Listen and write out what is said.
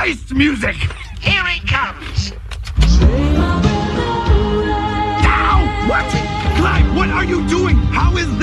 heist music! Here it comes. Ow! What? Clyde, what are you doing? How is